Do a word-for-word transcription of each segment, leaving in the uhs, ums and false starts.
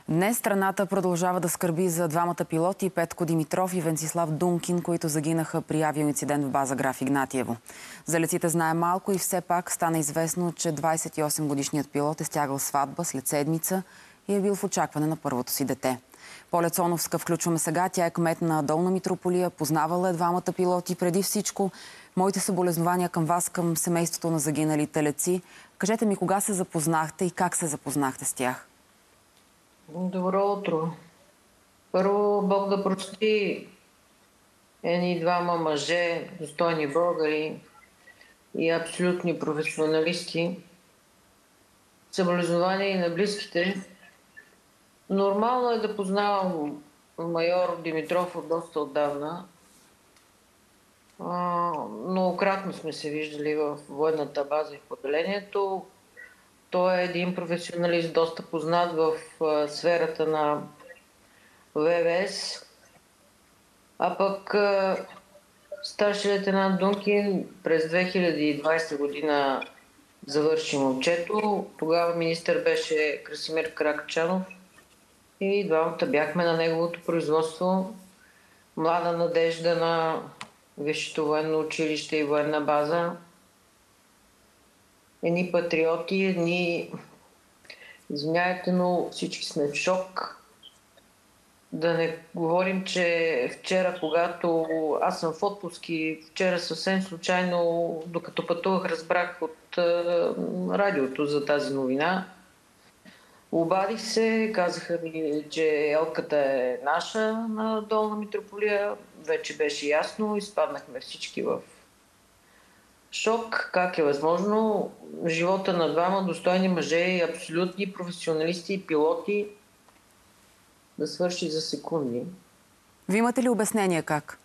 Днес страната продължава да скърби за двамата пилоти Петко Димитров и Венцислав Дункин, които загинаха при авиоинцидент в база Граф Игнатиево. За летците знае малко и все пак стана известно, че двадесет и осем годишният пилот е стягал сватба след седмица и е бил в очакване на първото си дете. Поля Цоновска включваме сега. Тя е кмет на Долна Митрополия, познавала е двамата пилоти. Преди всичко, моите съболезнования към вас, към семейството на загиналите летци. Кажете ми, кога се запознахте и как се запознахте с тях? Добро утро. Първо, Бог да прости едни двама мъже, достойни българи и абсолютни професионалисти. Съболезнования и на близките. Нормално е да познавам майор Димитров от доста отдавна. Многократно сме се виждали в военната база и в поделението. Той е един професионалист, доста познат в сферата на ВВС. А пък старши лейтенант Дункин през две хиляди и двадесета година завърши момчето. Тогава министър беше Красимир Каракачанов и двамата бяхме на неговото производство. Млада надежда на Висшето военно училище и военна база. Едни патриоти, едни... Извинявайте, но всички сме в шок. Да не говорим, че вчера, когато аз съм в отпуск и вчера съвсем случайно, докато пътувах, разбрах от е, радиото за тази новина. Обадих се, казаха ми, че елката е наша на Долна Митрополия. Вече беше ясно, изпаднахме всички в шок. Как е възможно живота на двама достойни мъже и абсолютни професионалисти и пилоти да свърши за секунди? Вие имате ли обяснение как?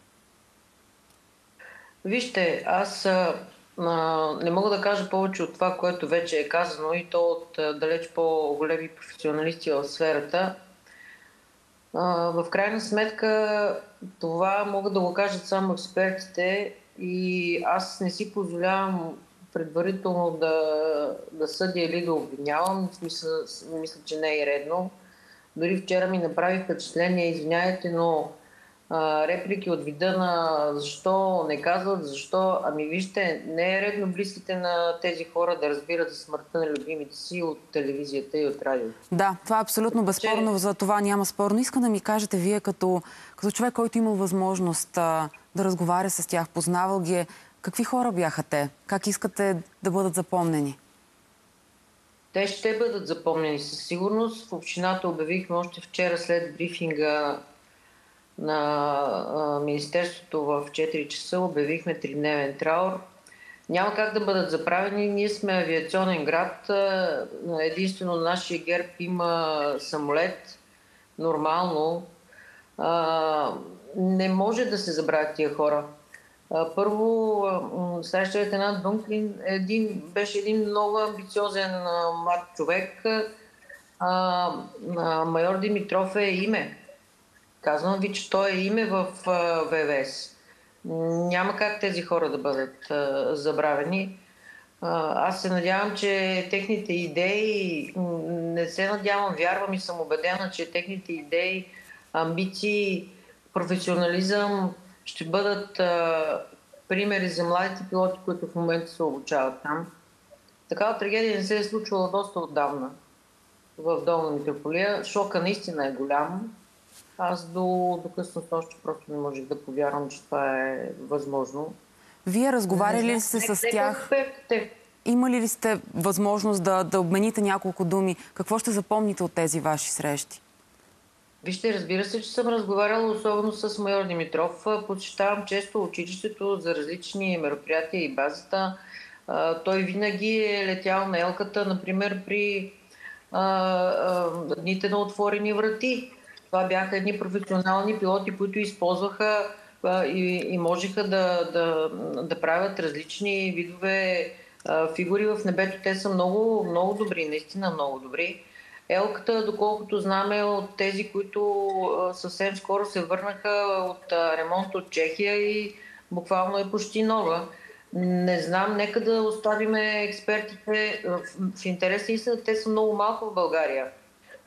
Вижте, аз а, не мога да кажа повече от това, което вече е казано, и то от а, далеч по-големи професионалисти в сферата. А, в крайна сметка това могат да го кажат само експертите и аз не си позволявам предварително да, да съдя или да обвинявам. Мисля, мисля, че не е редно. Дори вчера ми направи впечатление, извиняйте, но а, реплики от вида на защо не казват, защо. Ами вижте, не е редно близките на тези хора да разбират за смъртта на любимите си от телевизията и от радиото. Да, това е абсолютно безспорно, за това няма спорно. Искам да ми кажете вие като, като човек, който имал възможност а, да разговаря с тях, познавал ги, какви хора бяха те? Как искате да бъдат запомнени? Те ще бъдат запомнени със сигурност. В общината обявихме още вчера след брифинга на а, Министерството в четири часа, обявихме тридневен траур. Няма как да бъдат заправени. Ние сме авиационен град. Единствено нашия ГЕРБ има самолет. Нормално. А, не може да се забравят тия хора. Първо, старшият лейтенант Дункин един, беше един много амбициозен а, млад човек. А, а, майор Димитров е име. Казвам ви, че той е име в а, ВВС. Няма как тези хора да бъдат а, забравени. А, аз се надявам, че техните идеи, не се надявам, вярвам и съм убедена, че техните идеи, амбиции, професионализъм ще бъдат а, примери за младите пилоти, които в момента се обучават там. Такава трагедия не се е случвала доста отдавна в Долна Митрополия. Шока наистина е голям. Аз до, до късно още просто не можех да повярвам, че това е възможно. Вие разговаряли ли сте с тях? Имали ли сте възможност да, да обмените няколко думи? Какво ще запомните от тези ваши срещи? Вижте, разбира се, че съм разговаряла особено с майор Димитров. Посещавам често училището за различни мероприятия и базата. Той винаги е летял на елката, например, при а, а, дните на отворени врати. Това бяха едни професионални пилоти, които използваха а, и, и можеха да, да, да правят различни видове а, фигури в небето. Те са много, много добри, наистина много добри. Елката, доколкото знаме, е от тези, които съвсем скоро се върнаха от ремонт от Чехия и буквално е почти нова. Не знам, нека да оставим експертите в интерес на истина. Те са много малко в България.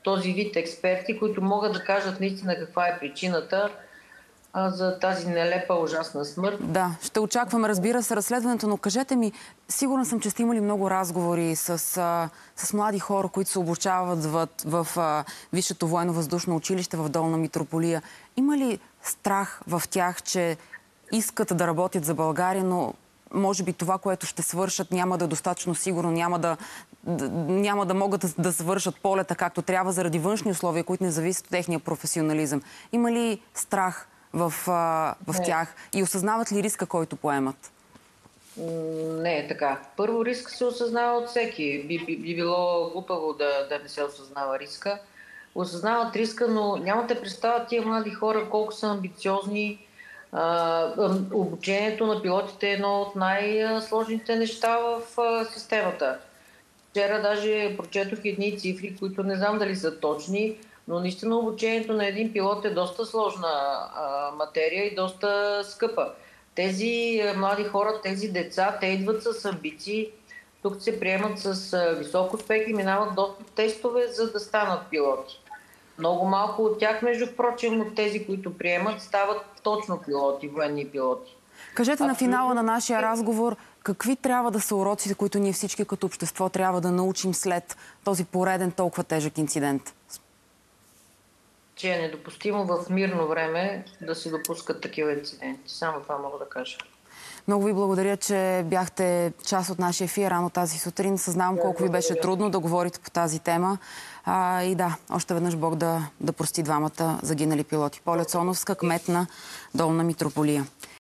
този вид експерти, които могат да кажат наистина каква е причината а, за тази нелепа, ужасна смърт. Да, ще очакваме, разбира се, разследването, но кажете ми, сигурна съм, че сте имали много разговори с, а, с млади хора, които се обучават в, в а, Висшето военно-въздушно училище в Долна Митрополия. Има ли страх в тях, че искат да работят за България, но може би това, което ще свършат, няма да е достатъчно сигурно, няма да, да, няма да могат да, да свършат полета както трябва заради външни условия, които не зависят от техния професионализъм? Има ли страх в, а, в тях и осъзнават ли риска, който поемат? Не е така. Първо, риска се осъзнава от всеки. Би, би, би било глупаво да, да не се осъзнава риска. Осъзнават риска, но нямате представа тия млади хора колко са амбициозни. А, обучението на пилотите е едно от най-сложните неща в а, системата. Вчера даже прочетох едни цифри, които не знам дали са точни, но наистина обучението на един пилот е доста сложна а, материя и доста скъпа. Тези а, млади хора, тези деца, те идват с амбиции, тук се приемат с а, висок успех и минават доста тестове, за да станат пилоти. Много малко от тях, между впрочем, от тези, които приемат, стават точно пилоти, военни пилоти. Кажете на финала на нашия разговор, какви трябва да са уроците, които ние всички като общество трябва да научим след този пореден толкова тежък инцидент? Че е недопустимо в мирно време да се допускат такива инциденти. Само това мога да кажа. Много ви благодаря, че бяхте част от нашия ефир рано тази сутрин. Съзнавам колко ви беше трудно да говорите по тази тема. А, и да, още веднъж Бог да, да прости двамата загинали пилоти. Поля Цоновска, кмет на Долна Митрополия.